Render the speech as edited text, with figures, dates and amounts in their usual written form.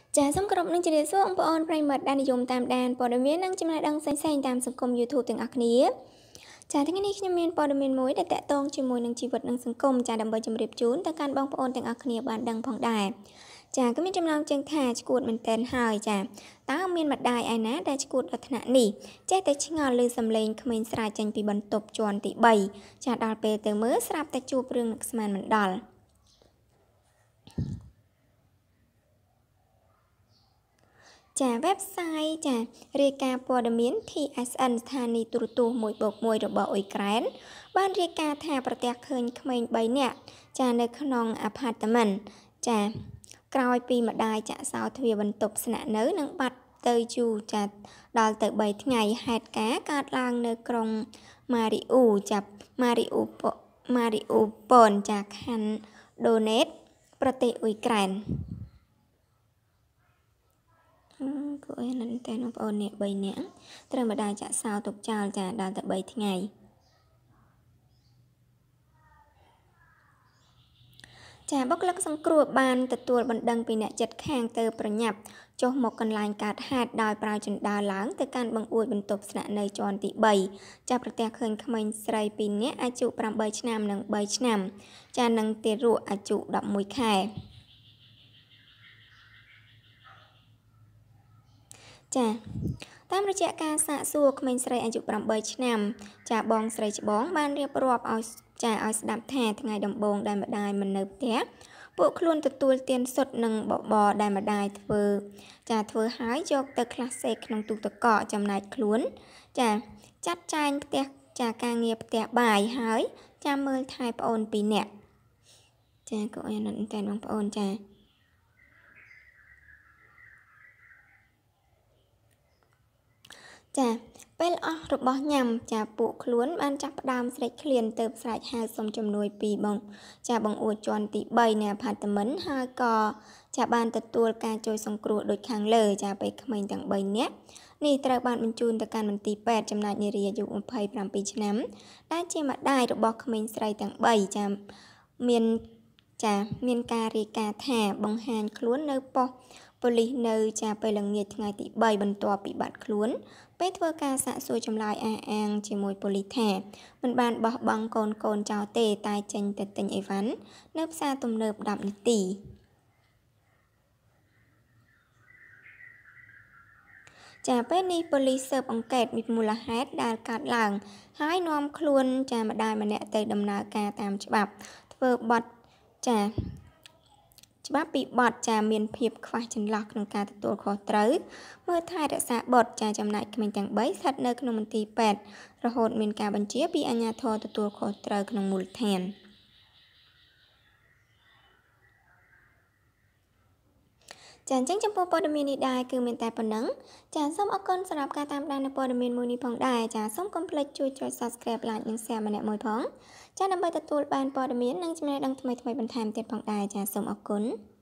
ចាសូមគោរពនឹងជម្រាបសួរបងប្អូនប្រិយមិត្តដែលនិយមតាមដានព័ត៌មាននិងចំណេះដឹងផ្សេងៗតាមសង្គម YouTube ទាំងអស់គ្នាចាថ្ងៃនេះខ្ញុំមានព័ត៌មានមួយដែលតាក់ទងជាមួយនឹងជីវិតនិងសង្គមចាដើម្បីជម្រាបជូនទៅកាន់បងប្អូនទាំងអស់គ្នាបានដឹងផងដែរចាក៏មានចំណងជើងថាឈួតមែនតែនហើយចាតើមានម្ដាយឯណាដែលឈួតដល់ថ្នាក់នេះចេះតែឆ្ងល់ឮសំឡេងក្មេងស្រាចេញពីបន្ទប់ជាន់ទី3ចាដល់ពេលទៅមើលស្រាប់តែជួបរឿងនឹកស្មានមិនដល់ចា website ចារាយការណ៍ព័ត៌មាន TSN ស្ថានីយទូរទស្សន៍1+1របស់អ៊ុយក្រែនបានរាយការណ៍ថាប្រទះឃើញក្មេង3នាក់ចានៅក្នុង apartment ចាក្រោយពីម្ដាយចាក់សោទ្វារបន្ទប់ស្នាក់នៅនិងបាត់ទៅយូរចាដល់ទៅ3ថ្ងៃហេតុការណ៍កើតឡើងនៅក្រុង Mariupol ចាMariupol ចាខណ្ឌ Donetsk ប្រទេសអ៊ុយក្រែនពួកឯងតែបងប្អូនអ្នក3នាក់ត្រូវម្ដាយចាក់សោទុកចោលចាដល់ទៅ3ថ្ងៃចាបុគ្គលិកសង្គ្រោះបានទទួលបណ្ដឹងពីអ្នកចិត្តខាងទៅប្រញាប់ចុះមកកន្លែងកើតហេតុដោយប្រើជណ្ដើរឡើងទៅកាន់បង្អួចបន្ទប់ស្នាក់នៅជាន់ទី3ចាប្រទះឃើញក្មេងស្រី2នាក់អាយុ8ឆ្នាំនិង3ឆ្នាំចានិងទារកអាយុ11ខែចាតាមរយៈការសាកសួរក្មេងស្រីអាយុ8ឆ្នាំចាបងស្រីច្បងបានរៀបរាប់ឲ្យស្ដាប់ថាថ្ងៃដំបូងដែលម្ដាយមិននៅផ្ទះពួកខ្លួនទទួលទានសុទ្ធនិងបបរដែលម្ដាយធ្វើហើយយកទៅខ្លះសេកក្នុងទូទឹកកកចំណែកខ្លួនចាចាត់ចែងផ្ទះចាការងារផ្ទះបាយហើយចាំមើលថែប្អូន2នាក់ចាក៏អីណាស់តែបងប្អូនចាពេលអស់របស់ញ៉ាំចាពួកខ្លួនបានចាប់ផ្ដើមស្រែកឃ្លានទៅស្រែកហៅសុំជំនួយពីបងអួតជាន់ទី3នៃអាផាតមិនហើយក៏បានទទួលការជួយសង្គ្រោះដូចខាងលើចាពេលក្មេងទាំង3នាក់នេះត្រូវបានបញ្ជូនទៅកាន់មន្ទីរពេទ្យចំណែកនារីអាយុ27ឆ្នាំដែលជាម្ដាយរបស់ក្មេងស្រីទាំង3ចាមានការរាយការណ៍ថាបង្ហាញខ្លួននៅប៉ុស្តិ៍ប៉ូលីសនៅពេលល្ងាចថ្ងៃទី3បន្ទាប់ពីបាត់ខ្លួនពេលធ្វើការសាកសួរចម្លើយអះអាងជាមួយប៉ូលីសថាមិនបានបោះបង់កូនចោលទេតែចេញទៅទិញអីវ៉ាន់នៅផ្សារទំនើប10នាទីពេលនេះប៉ូលីសស៊ើបអង្កេតពីមូលហេតុដែលកើតឡើងហើយនាំខ្លួនម្ដាយម្នាក់ទៅដំណើរការតាមច្បាប់ធ្វើបទច្បាប់ពីបទមានភាពខ្វះចន្លោះក្នុងការទទួលខុសត្រូវមើលថែរក្សាបុត្រចំណែកក្មេងទាំង3ស្ថិតនៅក្នុងមន្ទីរពេទ្យរហូតមានការបញ្ជាពីអាជ្ញាធរទទួលខុសត្រូវក្នុងមូលដ្ឋានអញ្ចឹងចំពោះព័ត៌មាននេះដែរគឺមានតែប៉ុណ្ណឹងសូមអរគុណសម្រាប់ការតាមដាននៅព័ត៌មានមួយនេះផងដែរសូមកុំភ្លេចជួយចុច Subscribe Like និង Share ម្នាក់មួយផងដើម្បីទទួលបានព័ត៌មាននិងចំណេះដឹងថ្មីៗបន្ថែមទៀតផងដែរសូមអរគុណ